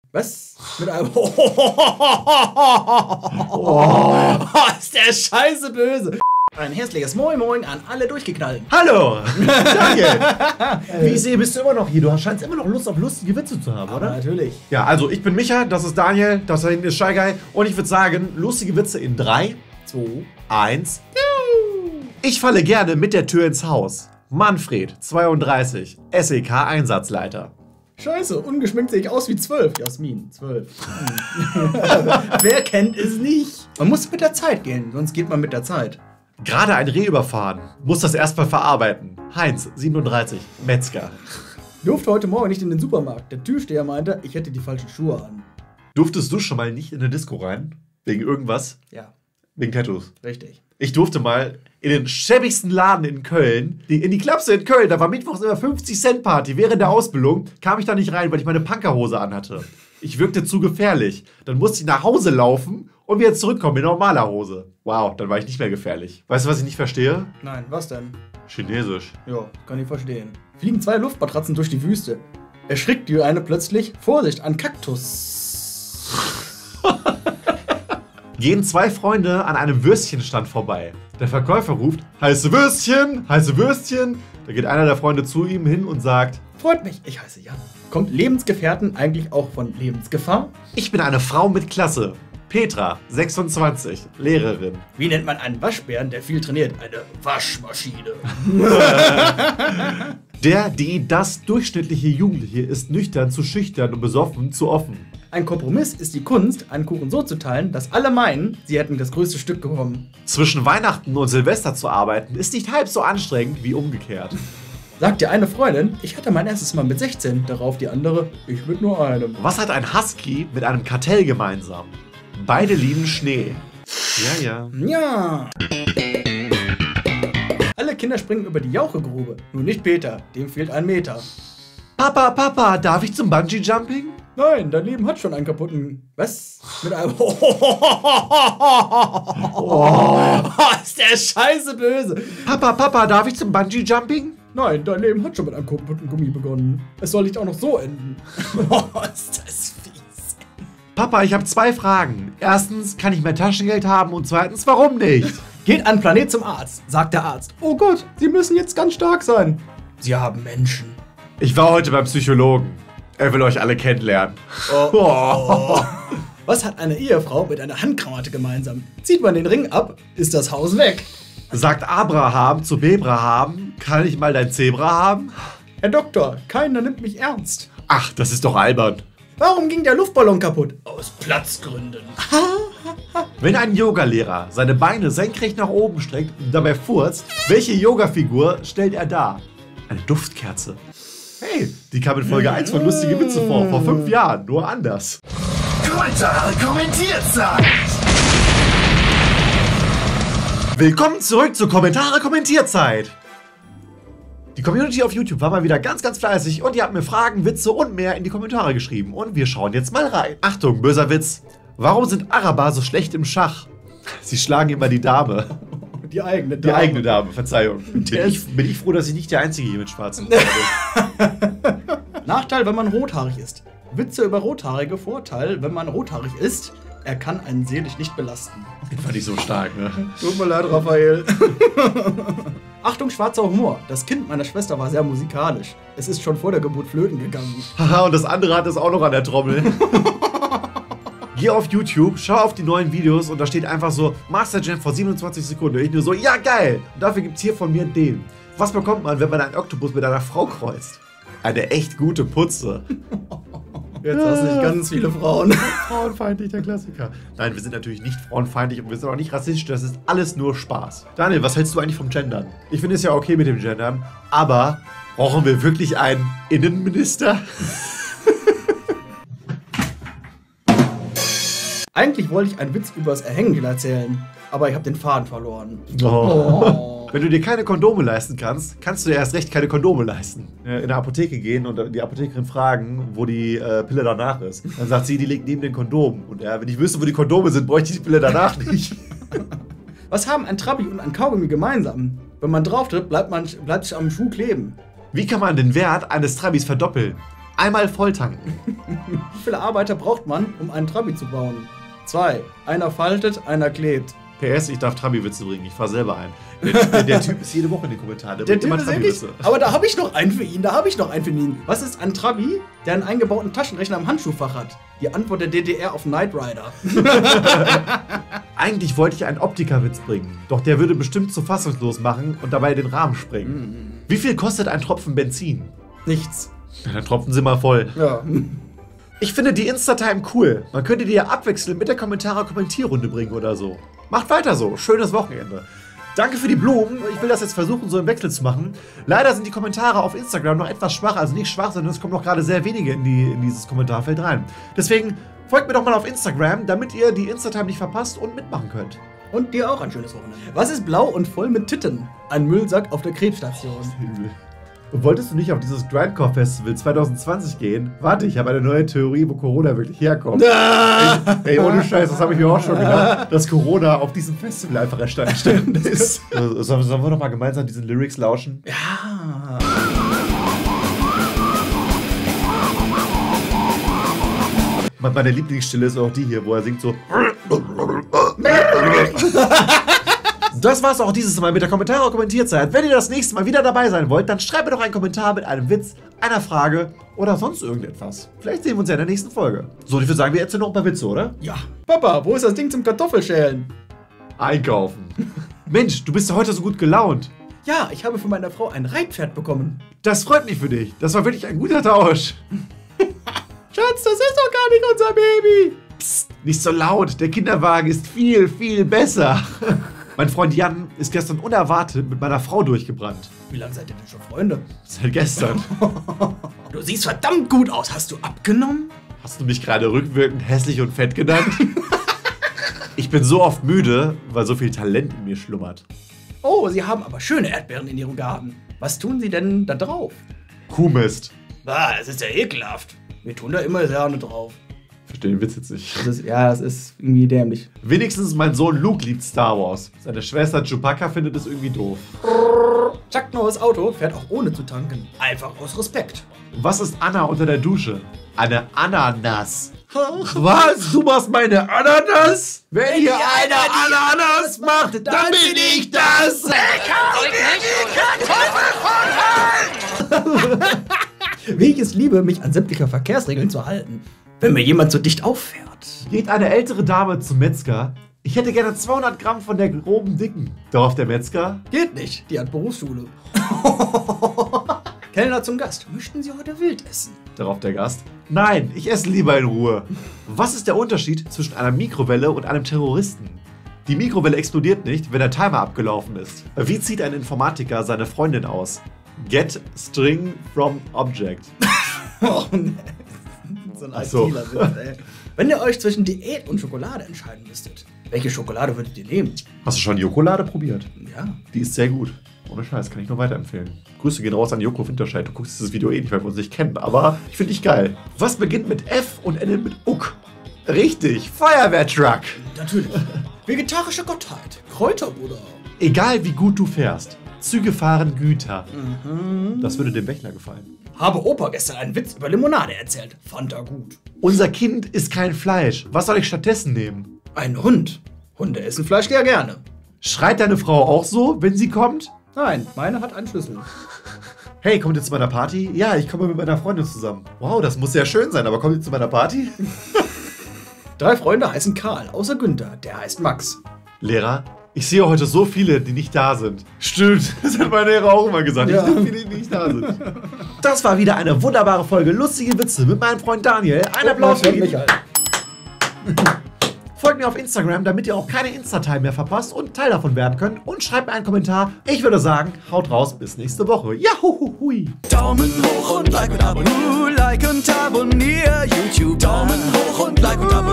Was? Mit einem... Ist der scheiße böse. Ein herzliches Moin Moin an alle Durchgeknallten. Hallo! Daniel! Wie ich sehe, bist du immer noch hier. Du scheinst immer noch Lust auf lustige Witze zu haben, oder? Natürlich. Ja, also ich bin Micha, das ist Daniel, das da hinten ist Shy Guy. Und ich würde sagen, lustige Witze in 3, 2, 1. Ich falle gerne mit der Tür ins Haus. Manfred, 32, SEK-Einsatzleiter. Scheiße, ungeschminkt sehe ich aus wie 12. Jasmin, 12. Wer kennt es nicht? Man muss mit der Zeit gehen, sonst geht man mit der Zeit. Gerade ein Reh überfahren. Muss das erstmal verarbeiten. Heinz, 37, Metzger. Durfte heute Morgen nicht in den Supermarkt. Der Türsteher meinte, ich hätte die falschen Schuhe an. Durftest du schon mal nicht in eine Disco rein? Wegen irgendwas? Ja, Wegen Tattoos. richtig. Ich durfte mal in den schäbigsten Laden in Köln, in die Klapse in Köln, da war mittwochs immer 50-Cent-Party. Während der Ausbildung kam ich da nicht rein, weil ich meine Punkerhose anhatte. Ich wirkte zu gefährlich. Dann musste ich nach Hause laufen und wieder zurückkommen in normaler Hose. Wow, dann war ich nicht mehr gefährlich. Weißt du, was ich nicht verstehe? Nein, was denn? Chinesisch. Ja, kann ich verstehen. Fliegen 2 Luftmatratzen durch die Wüste. Erschrickt die eine plötzlich. Vorsicht, ein Kaktus. Gehen 2 Freunde an einem Würstchenstand vorbei. Der Verkäufer ruft, heiße Würstchen, heiße Würstchen. Da geht einer der Freunde zu ihm hin und sagt, Freut mich, ich heiße Jan. Kommt Lebensgefährten eigentlich auch von Lebensgefahr? ich bin eine Frau mit Klasse. Petra, 26, Lehrerin. Wie nennt man einen Waschbären, der viel trainiert? Eine Waschmaschine. Das durchschnittliche Jugendliche ist nüchtern zu schüchtern und besoffen zu offen. Ein Kompromiss ist die Kunst, einen Kuchen so zu teilen, dass alle meinen, sie hätten das größte Stück bekommen. Zwischen Weihnachten und Silvester zu arbeiten, ist nicht halb so anstrengend wie umgekehrt. Sagt dir eine Freundin, ich hatte mein erstes Mal mit 16, darauf die andere, ich mit nur einem. Was hat ein Husky mit einem Kartell gemeinsam? Beide lieben Schnee. Ja. Ja. Alle Kinder springen über die Jauchegrube, nur nicht Peter, dem fehlt 1 Meter. Papa, darf ich zum Bungee-Jumping? Nein, dein Leben hat schon einen kaputten... Was? Mit einem... Ist der scheiße böse. Papa, darf ich zum Bungee-Jumping? Nein, dein Leben hat schon mit einem kaputten Gummi begonnen. Es soll nicht auch noch so enden. Ist das fies. Papa, ich habe 2 Fragen. Erstens, kann ich mehr Taschengeld haben? Und zweitens, warum nicht? Geht an Planet zum Arzt, sagt der Arzt. Oh Gott, Sie müssen jetzt ganz stark sein. Sie haben Menschen. Ich war heute beim Psychologen. Er will euch alle kennenlernen. Oh. Was hat eine Ehefrau mit einer Handgranate gemeinsam? Zieht man den Ring ab, ist das Haus weg. Sagt Abraham zu Bebraham, kann ich mal dein Zebra haben? Herr Doktor, keiner nimmt mich ernst. Ach, das ist doch albern. Warum ging der Luftballon kaputt? Aus Platzgründen. Wenn ein Yogalehrer seine Beine senkrecht nach oben streckt und dabei furzt, welche Yogafigur stellt er dar? Eine Duftkerze. Hey, die kam in Folge 1 von Lustige Witze vor 5 Jahren, nur anders. Kommentare Kommentierzeit! Willkommen zurück zur Kommentare-Kommentierzeit. Die Community auf YouTube war mal wieder ganz fleißig und ihr habt mir Fragen, Witze und mehr in die Kommentare geschrieben. Und wir schauen jetzt mal rein. Achtung, böser Witz. Warum sind Araber so schlecht im Schach? Sie schlagen immer die Dame. Die eigene Dame. Die eigene Dame, Verzeihung. Bin ich froh, dass ich nicht der Einzige hier mit schwarzen bin. Nachteil, wenn man rothaarig ist. Witze über Rothaarige. Vorteil, wenn man rothaarig ist. Er kann einen seelisch nicht belasten. Den fand ich so stark, ne? Tut mir leid, Raphael. Achtung, schwarzer Humor. Das Kind meiner Schwester war sehr musikalisch. Es ist schon vor der Geburt flöten gegangen. Haha, und das andere hat es auch noch an der Trommel. Geh auf YouTube, schau auf die neuen Videos und da steht einfach so Master Jam vor 27 Sekunden. Ich nur so, ja geil! Und dafür gibt's hier von mir den. Was bekommt man, wenn man einen Oktopus mit einer Frau kreuzt? Eine echt gute Putze. Jetzt hast du nicht ganz viele Frauen. Frauenfeindlich, der Klassiker. Nein, wir sind natürlich nicht frauenfeindlich und wir sind auch nicht rassistisch, das ist alles nur Spaß. Daniel, was hältst du eigentlich vom Gendern? Ich finde es ja okay mit dem Gendern, aber brauchen wir wirklich einen Innenminister? Eigentlich wollte ich einen Witz übers Erhängen erzählen, aber ich habe den Faden verloren. Oh. Wenn du dir keine Kondome leisten kannst, kannst du dir erst recht keine Kondome leisten. In eine Apotheke gehen und die Apothekerin fragen, wo die Pille danach ist. Dann sagt sie, die liegt neben den Kondomen. Und ja, wenn ich wüsste, wo die Kondome sind, bräuchte ich die Pille danach nicht. Was haben ein Trabi und ein Kaugummi gemeinsam? Wenn man drauf tritt, bleibt sich am Schuh kleben. Wie kann man den Wert eines Trabis verdoppeln? Einmal volltanken. Wie viele Arbeiter braucht man, um einen Trabi zu bauen? 2. Einer faltet, einer klebt. PS, ich darf Trabi-Witze bringen. Ich fahr selber ein. Der Typ ist jede Woche in den Kommentaren. Der Typ ist wirklich, aber da habe ich noch einen für ihn. Was ist ein Trabi, der einen eingebauten Taschenrechner im Handschuhfach hat? Die Antwort der DDR auf Knight Rider. Eigentlich wollte ich einen Optikerwitz bringen. Doch der würde bestimmt zu fassungslos machen und dabei den Rahmen sprengen. Wie viel kostet ein Tropfen Benzin? Nichts. Ja, dann tropfen sie mal voll. Ja. Ich finde die Insta-Time cool. Man könnte die ja abwechselnd mit der Kommentierrunde bringen oder so. Macht weiter so. Schönes Wochenende. Danke für die Blumen. Ich will das jetzt versuchen, so im Wechsel zu machen. Leider sind die Kommentare auf Instagram noch etwas schwach. Also nicht schwach, sondern es kommen noch gerade sehr wenige in dieses Kommentarfeld rein. Deswegen folgt mir doch mal auf Instagram, damit ihr die Insta-Time nicht verpasst und mitmachen könnt. Und dir auch ein schönes Wochenende. Was ist blau und voll mit Titten? Ein Müllsack auf der Krebsstation. Wolltest du nicht auf dieses Grindcore Festival 2020 gehen? Warte, ich habe eine neue Theorie, wo Corona wirklich herkommt. Ey, ohne Scheiß, das habe ich mir auch schon gedacht, dass Corona auf diesem Festival einfach entstanden ist. Sollen wir noch mal gemeinsam diesen Lyrics lauschen? Ja. Meine Lieblingsstelle ist auch die hier, wo er singt so. Das war's auch dieses Mal mit der Kommentare-Kommentierzeit. Wenn ihr das nächste Mal wieder dabei sein wollt, dann schreibt mir doch einen Kommentar mit einem Witz, einer Frage oder sonst irgendetwas. Vielleicht sehen wir uns ja in der nächsten Folge. So, ich würde sagen, wir erzählen noch ein paar Witze, oder? Ja. Papa, wo ist das Ding zum Kartoffelschälen? Einkaufen. Mensch, du bist ja heute so gut gelaunt. Ja, ich habe von meiner Frau ein Reitpferd bekommen. Das freut mich für dich. Das war wirklich ein guter Tausch. Schatz, das ist doch gar nicht unser Baby. Psst, nicht so laut. Der Kinderwagen ist viel, viel besser. Mein Freund Jan ist gestern unerwartet mit meiner Frau durchgebrannt. Wie lange seid ihr denn schon Freunde? Seit gestern. Du siehst verdammt gut aus. Hast du abgenommen? Hast du mich gerade rückwirkend hässlich und fett genannt? Ich bin so oft müde, weil so viel Talent in mir schlummert. Oh, Sie haben aber schöne Erdbeeren in Ihrem Garten. Was tun Sie denn da drauf? Kuhmist. Ah, das ist ja ekelhaft. Wir tun da immer Sahne drauf. Verstehe den Witz jetzt nicht. Das ist irgendwie dämlich. Wenigstens mein Sohn Luke liebt Star Wars. Seine Schwester Chewbacca findet es irgendwie doof. Chuck Norris Auto fährt auch ohne zu tanken. Einfach aus Respekt. Was ist Anna unter der Dusche? Eine Ananas. Was? Du machst meine Ananas? Wenn hier einer Ananas macht, dann bin ich das! Wie ich es liebe, mich an sämtliche Verkehrsregeln zu halten. Wenn mir jemand so dicht auffährt. Geht eine ältere Dame zum Metzger. Ich hätte gerne 200 Gramm von der groben Dicken. Darauf der Metzger. Geht nicht, die hat Berufsschule. Kellner zum Gast. Möchten Sie heute wild essen? Darauf der Gast. Nein, ich esse lieber in Ruhe. Was ist der Unterschied zwischen einer Mikrowelle und einem Terroristen? Die Mikrowelle explodiert nicht, wenn der Timer abgelaufen ist. Wie zieht ein Informatiker seine Freundin aus? Get string from object. Oh ne. So ein ITler Witz, ey. Wenn ihr euch zwischen Diät und Schokolade entscheiden müsstet, welche Schokolade würdet ihr nehmen? Hast du schon Jokolade probiert? Ja. Die ist sehr gut. Ohne Scheiß, kann ich nur weiterempfehlen. Grüße gehen raus an Joko Winterscheid. Du guckst dieses Video eh nicht, weil wir uns nicht kennen, aber ich finde dich geil. Was beginnt mit F und endet mit Uck? Richtig, Feuerwehrtruck. Natürlich. Vegetarische Gottheit. Kräuterbruder. Egal wie gut du fährst, Züge fahren Güter. Das würde dem Bächler gefallen. Habe Opa gestern einen Witz über Limonade erzählt. Fand er gut. Unser Kind isst kein Fleisch. Was soll ich stattdessen nehmen? Ein Hund. Hunde essen Fleisch ja gerne. Schreit deine Frau auch so, wenn sie kommt? Nein, meine hat einen Schlüssel. Hey, kommt ihr zu meiner Party? Ja, ich komme mit meiner Freundin zusammen. Wow, das muss sehr schön sein, aber kommt ihr zu meiner Party? 3 Freunde heißen Karl, außer Günther, der heißt Max. Lehrer, ich sehe heute so viele, die nicht da sind. Stimmt, das hat mein Lehrer auch immer gesagt. Ja. Ich sehe viele, die nicht da sind. Das war wieder eine wunderbare Folge lustige Witze mit meinem Freund Daniel. Ein Applaus für ihn. Michael. Folgt mir auf Instagram, damit ihr auch keine Insta-Time mehr verpasst und Teil davon werden könnt. Und schreibt mir einen Kommentar. Ich würde sagen, haut raus, bis nächste Woche. Jahuhuhui. Daumen hoch und Like und abonnier YouTube. Daumen hoch und Like und abonnier.